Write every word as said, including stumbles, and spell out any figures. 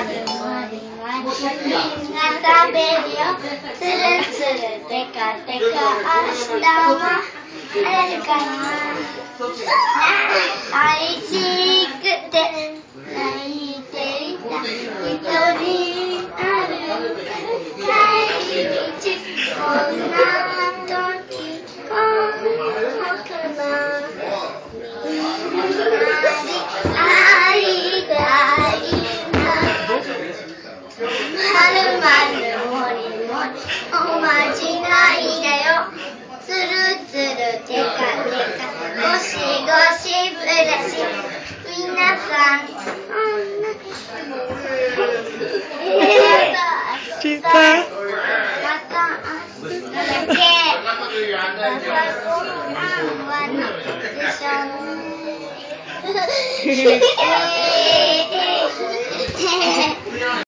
みんな食べるよ。つるつるテカテカ明日は晴れるかな。愛しくて泣いていた一人ある帰り道こんな時こうかな。会いたいまるまるもりもりおまじないだよ。つるつるテカテカゴシゴシブラシみなさんちたいまた明日だけ朝ごはんは何でしょう。えー